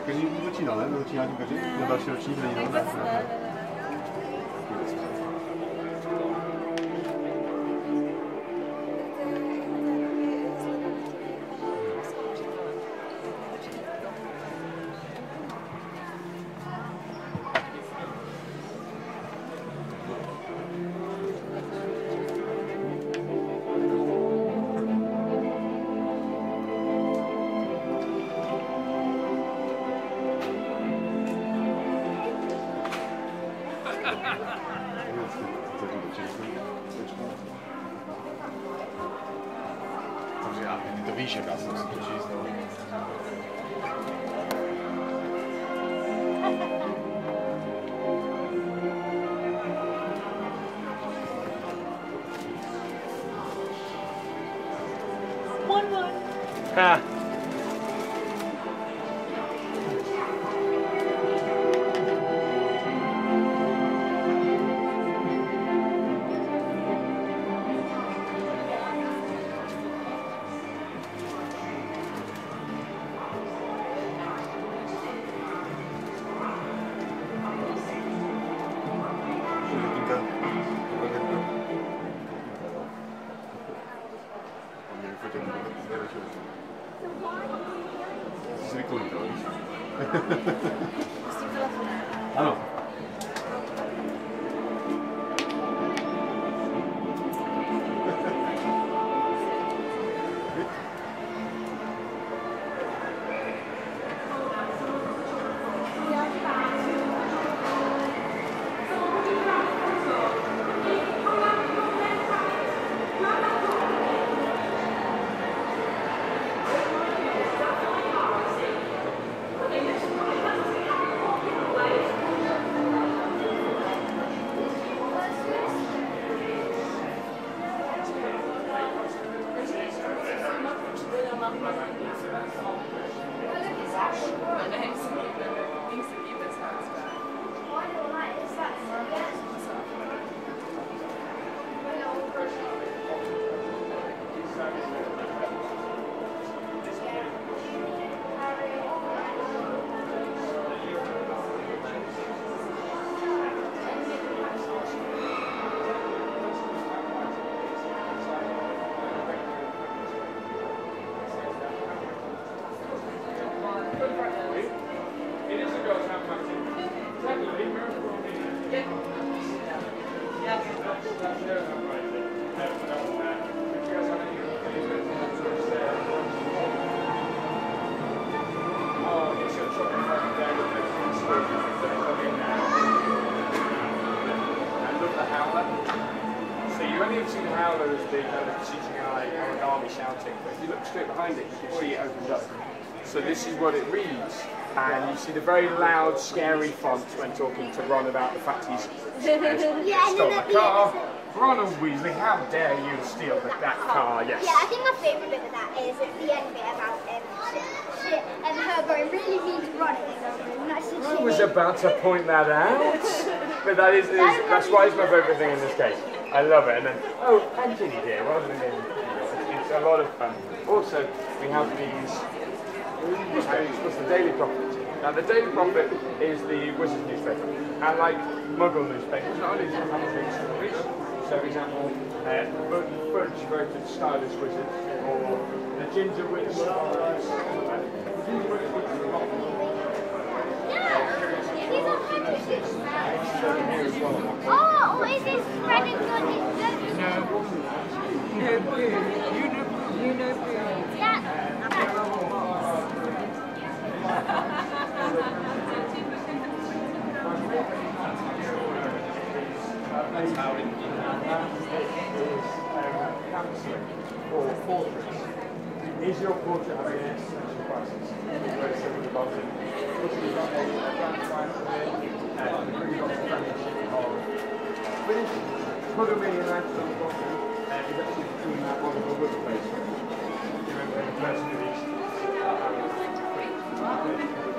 nie wycinane, do wycinania będzie? Na dalsze rocznik, nie? To výše dá se skočit znovu. Ha! Zwykły to ano. Shouting, but if you look straight behind it, you can see it opens up. So this is what it reads, and you see the very loud, scary font when talking to Ron about the fact he's stolen the car. Ronald Weasley, how dare you steal that car? Yes. Yeah, I think my favourite bit of that is at the end bit about shit and her going really mean to Ron. I was about to point that out, but that's why it's my favourite thing in this case. I love it, and then and Ginny dear, rather than it's a lot of fun. Also, we have these. What's the Daily Prophet? Now, the Daily Prophet is the Wizard's newspaper, and like Muggle newspapers, not only does it have these stories. So, for example, Fudge voted stylish wizard, or the Ginger Witch. Oh, is this Fred and George's? No. You know. Yeah. That's how it is or portraits. Is your portrait having an existential crisis? Very simple to bottom. You've got a background for it, and you've got a championship of British. Put a million lands on the bottom, and is actually between that one of the wood place. You remember the person who is